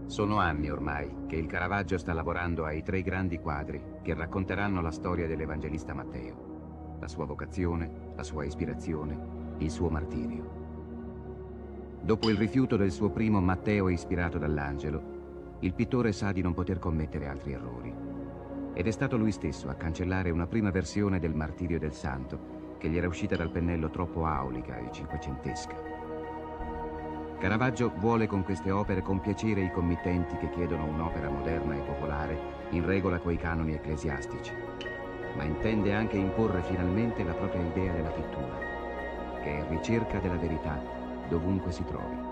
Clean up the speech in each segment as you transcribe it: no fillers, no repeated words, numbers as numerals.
Sono anni ormai che il Caravaggio sta lavorando ai 3 grandi quadri che racconteranno la storia dell'Evangelista Matteo, la sua vocazione, la sua ispirazione, il suo martirio. Dopo il rifiuto del suo primo Matteo ispirato dall'angelo, il pittore sa di non poter commettere altri errori. Ed è stato lui stesso a cancellare una prima versione del martirio del santo che gli era uscita dal pennello troppo aulica e cinquecentesca. Caravaggio vuole con queste opere compiacere i committenti che chiedono un'opera moderna e popolare in regola coi canoni ecclesiastici, ma intende anche imporre finalmente la propria idea della pittura, che è ricerca della verità dovunque si trovi.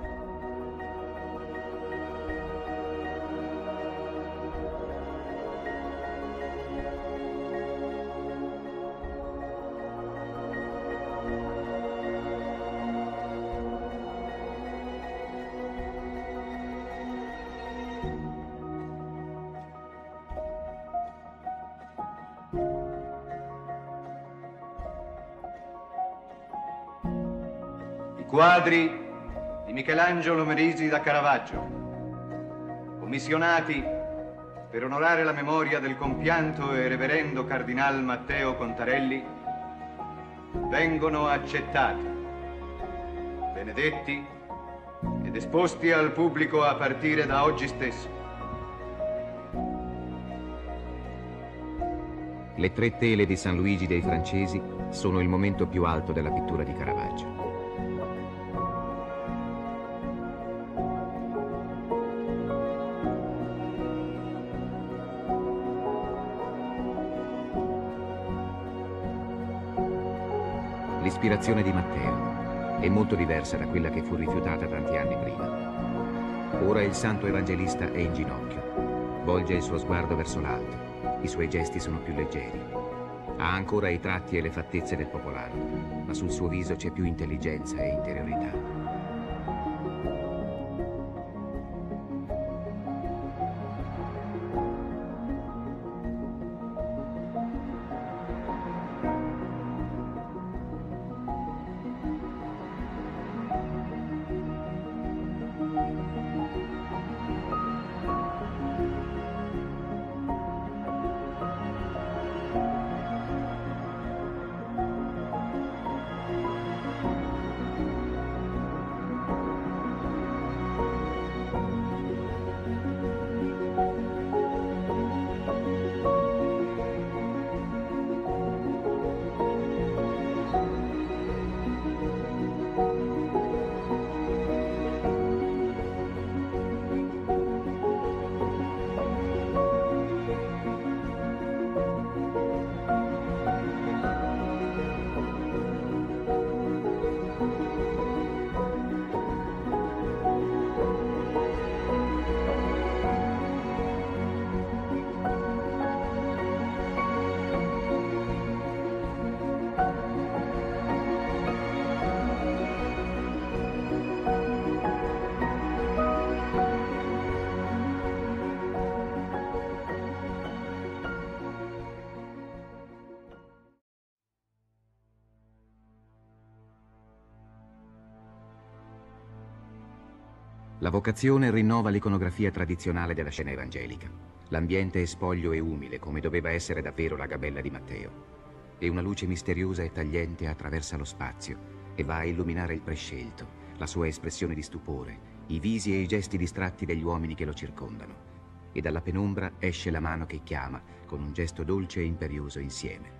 Quadri di Michelangelo Merisi da Caravaggio, commissionati per onorare la memoria del compianto e reverendo Cardinal Matteo Contarelli, vengono accettati, benedetti ed esposti al pubblico a partire da oggi stesso. Le 3 tele di San Luigi dei Francesi sono il momento più alto della pittura di Caravaggio. L'ispirazione di Matteo è molto diversa da quella che fu rifiutata tanti anni prima. Ora il santo evangelista è in ginocchio, volge il suo sguardo verso l'alto, i suoi gesti sono più leggeri. Ha ancora i tratti e le fattezze del popolare, ma sul suo viso c'è più intelligenza e interiorità. La vocazione rinnova l'iconografia tradizionale della scena evangelica. L'ambiente è spoglio e umile, come doveva essere davvero la gabella di Matteo. E una luce misteriosa e tagliente attraversa lo spazio e va a illuminare il prescelto, la sua espressione di stupore, i visi e i gesti distratti degli uomini che lo circondano. E dalla penombra esce la mano che chiama, con un gesto dolce e imperioso insieme.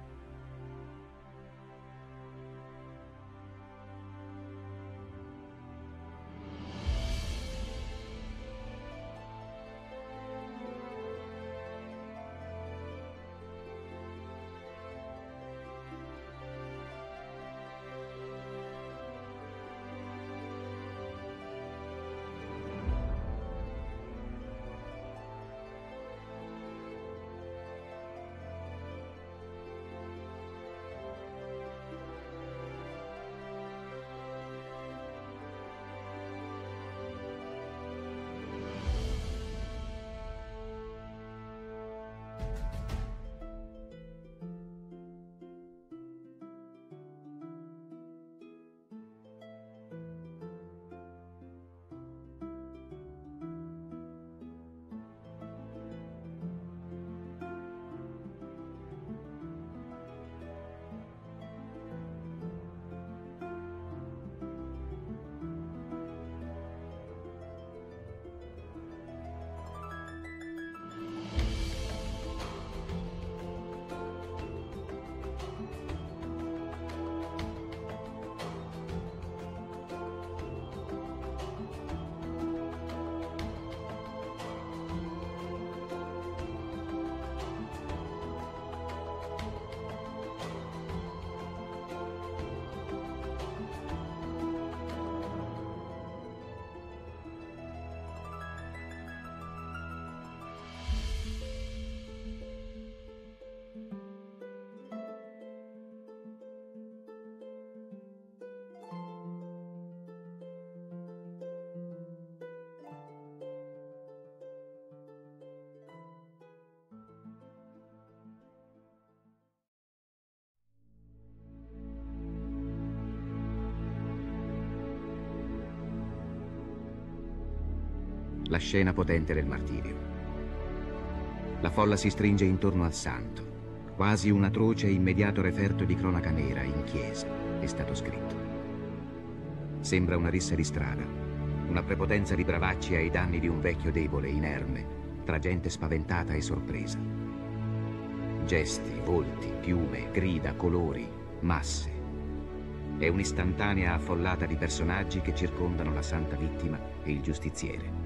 la scena potente del martirio. La folla si stringe intorno al santo, quasi un atroce e immediato referto di cronaca nera in chiesa, è stato scritto. Sembra una rissa di strada, una prepotenza di bravacci ai danni di un vecchio debole, inerme, tra gente spaventata e sorpresa. Gesti, volti, piume, grida, colori, masse. È un'istantanea affollata di personaggi che circondano la santa vittima e il giustiziere.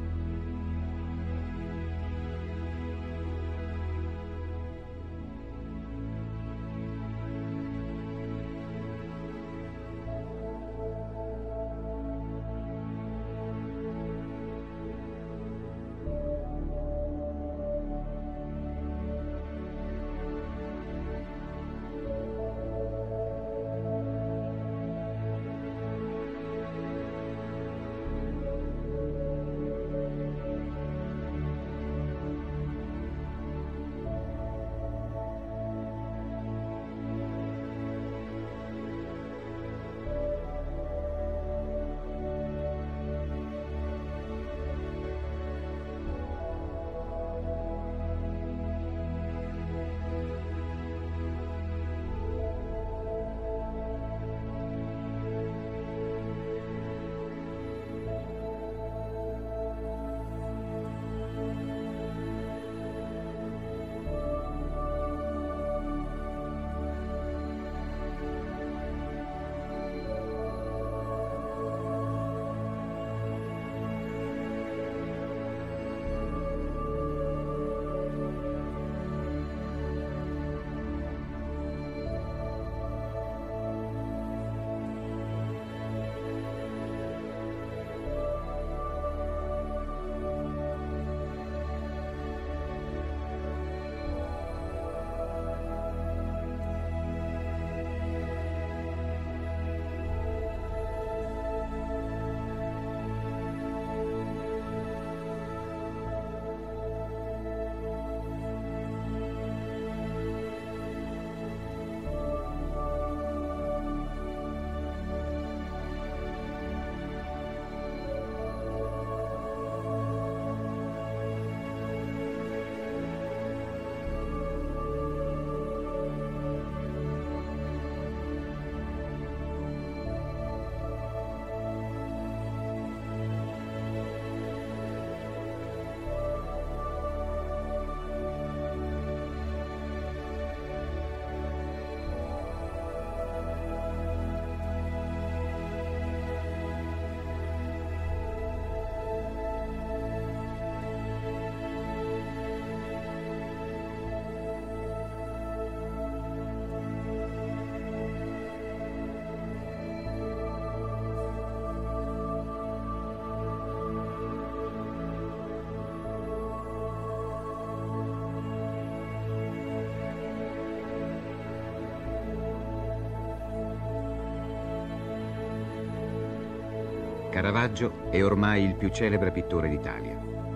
Caravaggio è ormai il più celebre pittore d'Italia,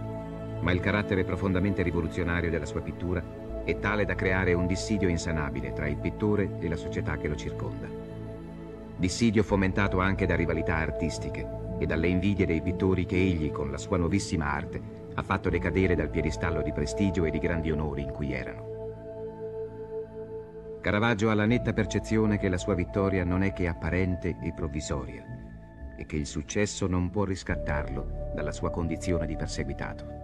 ma il carattere profondamente rivoluzionario della sua pittura è tale da creare un dissidio insanabile tra il pittore e la società che lo circonda. Dissidio fomentato anche da rivalità artistiche e dalle invidie dei pittori che egli, con la sua nuovissima arte, ha fatto decadere dal piedistallo di prestigio e di grandi onori in cui erano. Caravaggio ha la netta percezione che la sua vittoria non è che apparente e provvisoria, e che il successo non può riscattarlo dalla sua condizione di perseguitato.